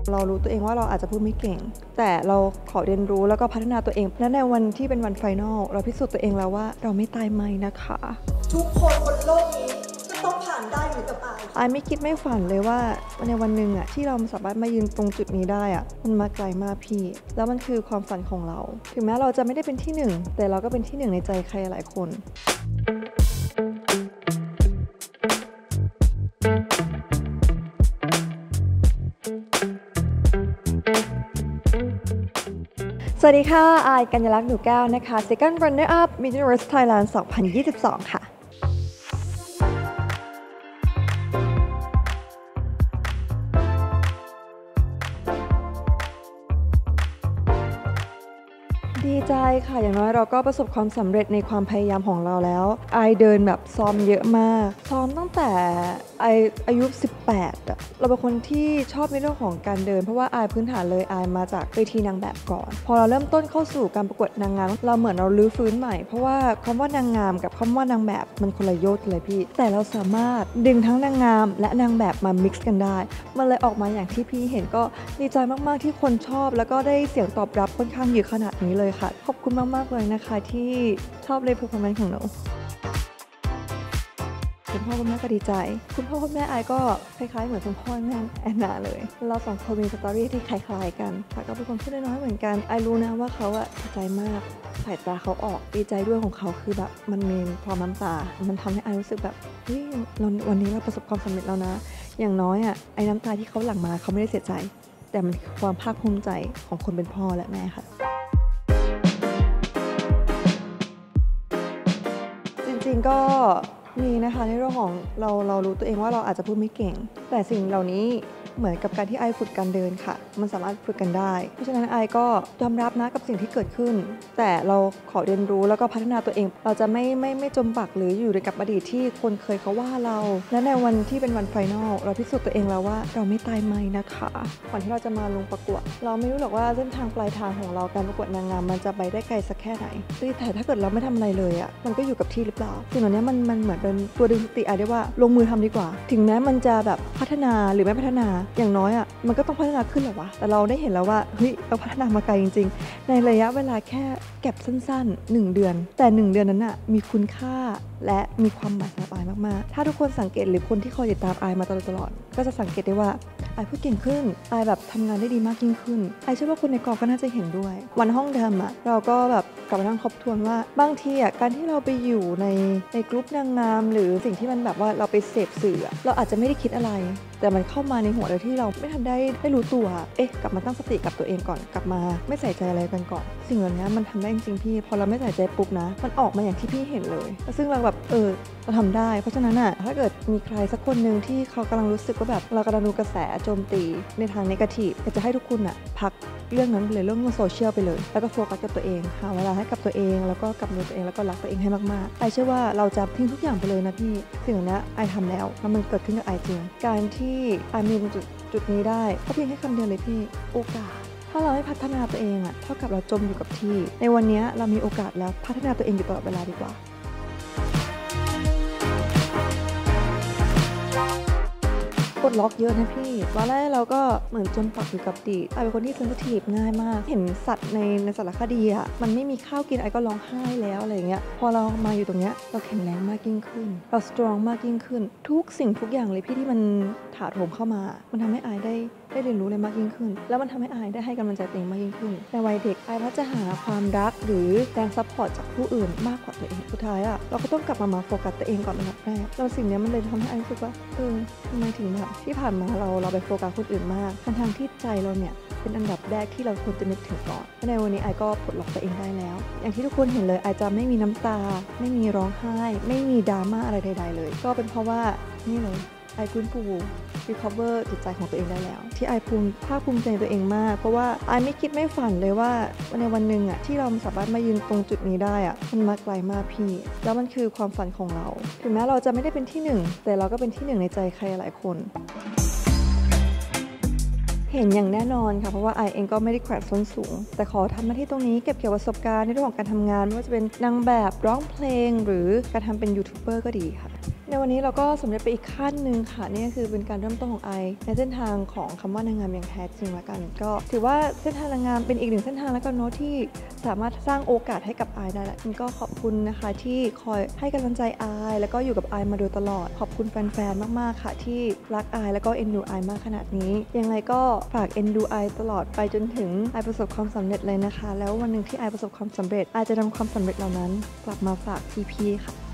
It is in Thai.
เรารู้ตัวเองว่าเราอาจจะพูดไม่เก่งแต่เราขอเรียนรู้แล้วก็พัฒนาตัวเองและในวันที่เป็นวันไฟนอลเราพิสูจน์ตัวเองแล้วว่าเราไม่ตายไหมนะคะทุกคนบนโลกนี้จะต้องผ่านได้เหมือนกับอายไม่คิดไม่ฝันเลยว่าในวันหนึ่งอะที่เราสามารถมายืนตรงจุดนี้ได้อะมันมาไกลมากพี่แล้วมันคือความฝันของเราถึงแม้เราจะไม่ได้เป็นที่หนึ่งแต่เราก็เป็นที่หนึ่งในใจใครหลายคนสวัสดีค่ะอายกัญญลักษณ์หนูแก้วนะคะ Second Runner Up Miss Universe Thailand 2022 ค่ะดีใจค่ะอย่างน้อยเราก็ประสบความสำเร็จในความพยายามของเราแล้วไอเดินแบบซ้อมเยอะมากซ้อมตั้งแต่ไออายุ18อะเราเป็นคนที่ชอบในเรื่องของการเดินเพราะว่าไอพื้นฐานเลยไอมาจากเวทีนางแบบก่อนพอเราเริ่มต้นเข้าสู่การประกวดนางงามเราเหมือนเราลื้อฟื้นใหม่เพราะว่าคำว่านางงามกับคำว่านางแบบมันคนละโยชน์เลยพี่แต่เราสามารถดึงทั้งนางงามและนางแบบมา mix กันได้มันเลยออกมาอย่างที่พี่เห็นก็ดีใจมากๆที่คนชอบแล้วก็ได้เสียงตอบรับค่อนข้างเยอะขนาดนี้เลยค่ะขอบคุณมากๆเลยนะคะที่ชอบเลยเพอร์ฟอร์แมนซ์ของหนูคุณพ่อคุณแม่ก็ดีใจคุณพ่อคุณแม่ไอก็คล้ายๆเหมือนคุณพ่อแม่แอนนาเลยเราสองคนมีสตอรี่ที่คล้ายๆกันค่ะก็เป็นคนพูดน้อยๆเหมือนกันไอรู้นะว่าเขาอะดีใจมากสายตาเขาออกดีใจด้วยของเขาคือแบบมันมีความน้ำตามันทำให้ไอรู้สึกแบบเฮ้ยวันนี้เราประสบความสำเร็จแล้วนะอย่างน้อยอะไอน้ำตาที่เขาหลั่งมาเขาไม่ได้เสียใจแต่มันคือความภาคภูมิใจของคนเป็นพ่อและแม่ค่ะจริงๆก็มีนะคะในเรื่องของเรารู้ตัวเองว่าเราอาจจะพูดไม่เก่งแต่สิ่งเหล่านี้เหมือนกับการที่ไอฝึกการเดินค่ะมันสามารถฝึกกันได้เพราะฉะนั้นไอก็ยอมรับนะกับสิ่งที่เกิดขึ้นแต่เราขอเรียนรู้แล้วก็พัฒนาตัวเองเราจะไม่จมปักหรืออยู่ในกับอดีตที่คนเคยเขาว่าเราและในวันที่เป็นวันไฟนอลเราพิสูจน์ตัวเองแล้วว่าเราไม่ตายไหมนะคะก่อนที่เราจะมาลงประกวดเราไม่รู้หรอกว่าเส้นทางปลายทางของเราการประกวดนางงามมันจะไปได้ไกลสักแค่ไหนแต่ถ้าเกิดเราไม่ทำอะไรเลยอ่ะมันก็อยู่กับที่หรือเปล่าสิ่งเหล่านี้มันเหมือนเป็นตัวดึงสติไอได้ว่าลงมือทำดีกว่าถึงแม้มันจะแบบพัฒนาหรือไม่พัฒนาอย่างน้อยอ่ะมันก็ต้องพัฒนาขึ้นแหละวะแต่เราได้เห็นแล้วว่าเฮ้ยเราพัฒนามาไกลจริงๆในระยะเวลาแค่เก็บสั้นๆ1เดือนแต่1เดือนนั้นอ่ะมีคุณค่าและมีความหมายสำหรับไอมากๆถ้าทุกคนสังเกตหรือคนที่คอยติดตามไอมาตลอดก็จะสังเกตได้ว่าไอพูดเก่งขึ้นไอแบบทำงานได้ดีมากยิ่งขึ้นไอเชื่อว่าคนในกองก็น่าจะเห็นด้วยวันห้องเดิมอ่ะเราก็แบบกลับมานั่งทบทวนว่าบางทีอ่ะการที่เราไปอยู่ในกลุ่มนางงามหรือสิ่งที่มันแบบว่าเราไปเสพสื่อเราอาจจะไม่ได้คิดอะไรแต่มันเข้ามาในหัวโดยที่เราไม่ทันได้รู้ตัวกลับมาตั้งสติกับตัวเองก่อนกลับมาไม่ใส่ใจอะไรกันก่อนสิ่งเหล่านี้มันทำได้จริงๆพี่พอเราไม่ใส่ใจปุ๊บนะมันออกมาอย่างที่พี่เห็นเลยซึ่งเราแบบเราทำได้เพราะฉะนั้นอ่ะถ้าเกิดมีใครสักคนหนึ่งที่เขากำลังรู้สึกว่าแบบเรากำลังดูกระแสโจมตีในทางเนกาทีฟอยากจะให้ทุกคนอ่ะพักเรื่องนั้นไปเลยเรื่องโซเชียลไปเลยแล้วก็โฟกัสกับตัวเองหาเวลาให้กับตัวเองแล้วก็กับมือตัวเองแล้วก็รักตัวเองให้มากๆไอเชื่อว่าเราจะทิ้งทุกอย่างไปเลยนะพี่สิ่งเหล่านี้ไอทำแล้วมันเกิดขึ้นกับไอจริงการที่ไอมีจุดนี้ได้ก็เพียงแค่คำเดียวเลยพี่โอกาสถ้าเราไม่พัฒนาตัวเองอ่ะเท่ากับเราจมอยู่กับที่ในวันนี้เรามีโอกาสแล้วพัฒนาตัวเองอยู่ตลอดเวลาดีกว่าปลดล็อกเยอะนะพี่ตอนแรกเราก็เหมือนจมปักอยู่กับดิไอเป็นคนที่เซนซิทีฟง่ายมากเห็นสัตว์ในสารคดีอ่ะมันไม่มีข้าวกินไอก็ร้องไห้แล้วอะไรเงี้ยพอเรามาอยู่ตรงเนี้ยเราแข็งแรงมากยิ่งขึ้นเราสตรองมากยิ่งขึ้นทุกสิ่งทุกอย่างเลยพี่ที่มันถาโถมเข้ามามันทำให้ไอได้เรียนรู้เลยมากยิ่งขึ้นแล้วมันทำให้ไอได้ให้กำลังใจตัวเองมากยิ่งขึ้นในวัยเด็กไอว่าจะหาความรักหรือแรงซัพพอร์ตจากผู้อื่นมากกว่าตัวเองสุดท้ายอ่ะเราก็ต้องกลับมาโฟกัสตัวเองก่อนเป็นอันดับแรกแล้วสิ่งนี้มันเลยทำให้ไอรู้สึกว่าทำไมถึงแบบที่ผ่านมาเราไปโฟกัสคนอื่นมากทางที่ใจเราเนี่ยเป็นอันดับแรกที่เราควรจะนึกถึงก่อนในวันนี้ไอก็ปลดล็อกตัวเองได้แล้วอย่างที่ทุกคนเห็นเลยไอจะไม่มีน้ำตาไม่มีร้องไห้ไม่มีดราม่าอะไรใดๆเลยก็เป็นเพราะว่านี่เลยไอฟื้นฟู recover จิตใจของตัวเองได้แล้วที่ไอภาคภูมิใจตัวเองมากเพราะว่าไอไม่คิดไม่ฝันเลยว่าในวันหนึ่งอ่ะที่เราสามารถมายืนตรงจุดนี้ได้อ่ะมันมาไกลมากพี่แล้วมันคือความฝันของเราถึงแม้เราจะไม่ได้เป็นที่หนึ่งแต่เราก็เป็นที่หนึ่งในใจใครหลายคนเห็นอย่างแน่นอนค่ะเพราะว่าไอเองก็ไม่ได้แขวนส้นสูงแต่ขอทำหน้าที่ตรงนี้เก็บเกี่ยวประสบการณ์ในเรื่องของการทำงานไม่ว่าจะเป็นนางแบบร้องเพลงหรือการทำเป็นยูทูบเบอร์ก็ดีค่ะในวันนี้เราก็สำเร็จไปอีกขั้นหนึ่งค่ะนี่ก็คือเป็นการเริ่มต้นของไอในเส้นทางของคำว่านางงามอย่างแท้จริงละกันก็ถือว่าเส้นทางนางงามเป็นอีกหนึ่งเส้นทางแล้วกันเนาะที่สามารถสร้างโอกาสให้กับไอได้แหละก็ขอบคุณนะคะที่คอยให้กำลังใจไอแล้วก็อยู่กับไอมาโดยตลอดขอบคุณแฟนๆมากๆค่ะที่รักไอแล้วก็เอ็นดูไอมากขนาดนี้ยังไงก็ฝากเอ็นดูไอตลอดไปจนถึงไอประสบความสำเร็จเลยนะคะแล้ววันหนึ่งที่ไอประสบความสำเร็จไอจะนำความสำเร็จเหล่านั้นกลับมาฝากพี่ๆค่ะ